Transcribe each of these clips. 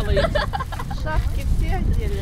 делают. Шапки все отдельно.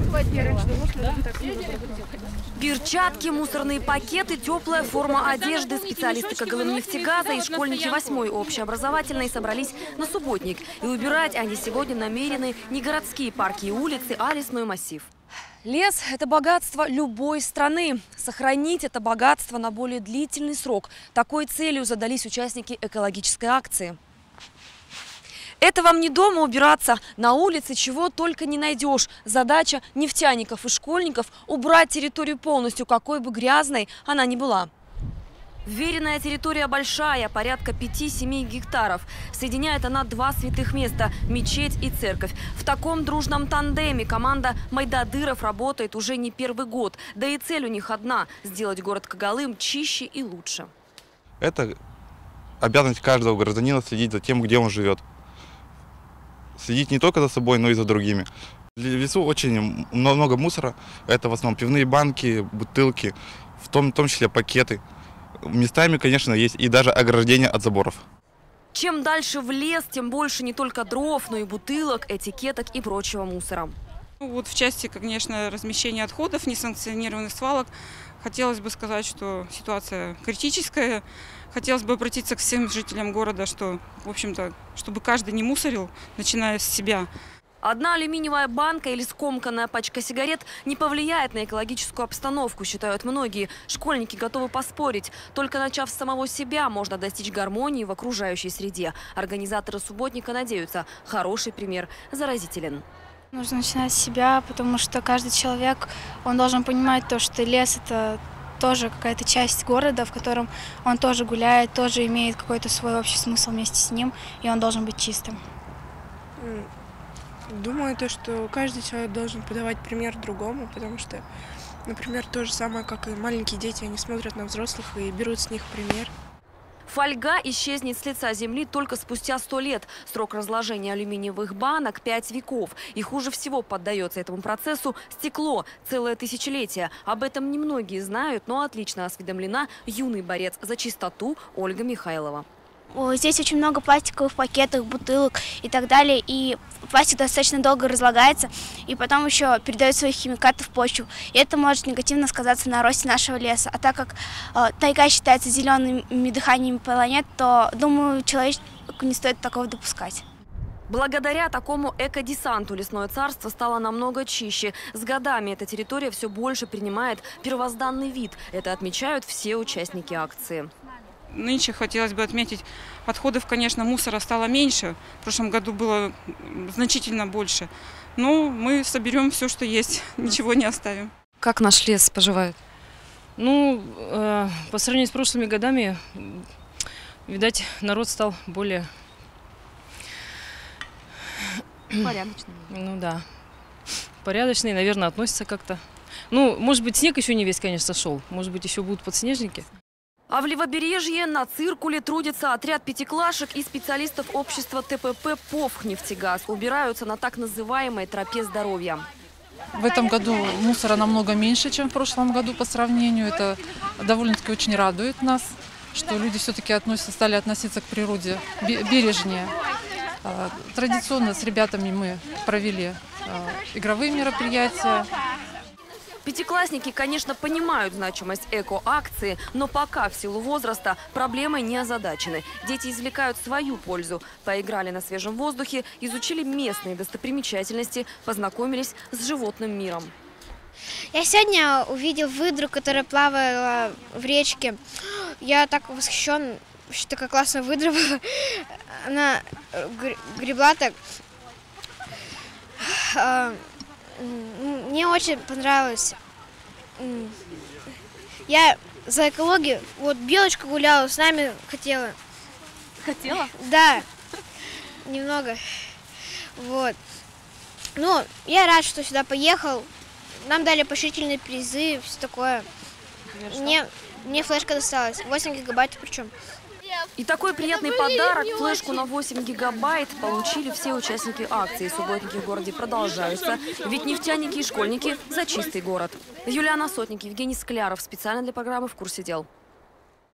Перчатки, мусорные пакеты, теплая форма одежды. Специалисты Когалымнефтегаза и школьники 8-й общеобразовательной собрались на субботник. И убирать они сегодня намерены не городские парки и улицы, а лесной массив. Лес – это богатство любой страны. Сохранить это богатство на более длительный срок. Такой целью задались участники экологической акции. Это вам не дома убираться, на улице чего только не найдешь. Задача нефтяников и школьников – убрать территорию полностью, какой бы грязной она ни была. Вверенная территория большая, порядка 5-7 гектаров. Соединяет она два святых места – мечеть и церковь. В таком дружном тандеме команда Майдадыров работает уже не первый год. Да и цель у них одна – сделать город Когалым чище и лучше. Это обязанность каждого гражданина следить за тем, где он живет. Следить не только за собой, но и за другими. В лесу очень много мусора. Это в основном пивные банки, бутылки, в том числе пакеты. Местами, конечно, есть и даже ограждение от заборов. Чем дальше в лес, тем больше не только дров, но и бутылок, этикеток и прочего мусора. Вот в части, конечно, размещения отходов, несанкционированных свалок, хотелось бы сказать, что ситуация критическая. Хотелось бы обратиться к всем жителям города, что, в общем-то, чтобы каждый не мусорил, начиная с себя. Одна алюминиевая банка или скомканная пачка сигарет не повлияет на экологическую обстановку, считают многие. Школьники готовы поспорить. Только начав с самого себя, можно достичь гармонии в окружающей среде. Организаторы субботника надеются, хороший пример заразителен. Нужно начинать с себя, потому что каждый человек, он должен понимать то, что лес – это тоже какая-то часть города, в котором он тоже гуляет, тоже имеет какой-то свой общий смысл вместе с ним, и он должен быть чистым. Думаю, что каждый человек должен подавать пример другому, потому что, например, то же самое, как и маленькие дети, они смотрят на взрослых и берут с них пример. Фольга исчезнет с лица земли только спустя 100 лет. Срок разложения алюминиевых банок – 5 веков. И хуже всего поддается этому процессу стекло – целое тысячелетие. Об этом немногие знают, но отлично осведомлена юный борец за чистоту Ольга Михайлова. Здесь очень много пластиковых пакетов, бутылок и так далее. И пластик достаточно долго разлагается и потом еще передает своих химикатов в почву. И это может негативно сказаться на росте нашего леса. А так как тайга считается зелеными дыханиями планет, то, думаю, человеку не стоит такого допускать. Благодаря такому экодесанту лесное царство стало намного чище. С годами эта территория все больше принимает первозданный вид. Это отмечают все участники акции. Нынче хотелось бы отметить, отходов, конечно, мусора стало меньше. В прошлом году было значительно больше. Но мы соберем все, что есть, ничего не оставим. Как наш лес поживает? Ну, по сравнению с прошлыми годами, видать, народ стал более... Порядочный. Ну да, порядочный, наверное, относится как-то. Ну, может быть, снег еще не весь, конечно, сошел. Может быть, еще будут подснежники. А в Левобережье на циркуле трудится отряд пятиклашек и специалистов общества ТПП «Повнефтегаз». Убираются на так называемой тропе здоровья. В этом году мусора намного меньше, чем в прошлом году по сравнению. Это довольно-таки очень радует нас, что люди все-таки стали относиться к природе бережнее. Традиционно с ребятами мы провели игровые мероприятия. Пятиклассники, конечно, понимают значимость эко-акции, но пока в силу возраста проблемой не озадачены. Дети извлекают свою пользу. Поиграли на свежем воздухе, изучили местные достопримечательности, познакомились с животным миром. Я сегодня увидел выдру, которая плавала в речке. Я так восхищен, что такая классная выдра была. Она гребла так. Мне очень понравилось. Я за экологию. Вот белочка гуляла, с нами хотела. Хотела? Да, немного. Вот. Ну, я рад, что сюда поехал. Нам дали поощрительные призы, все такое. Мне флешка досталась, 8 гигабайт причем. И такой приятный подарок, флешку на 8 гигабайт, получили все участники акции. Субботники в городе продолжаются, ведь нефтяники и школьники за чистый город. Юлиана Сотник, Евгений Скляров. Специально для программы «В курсе дел».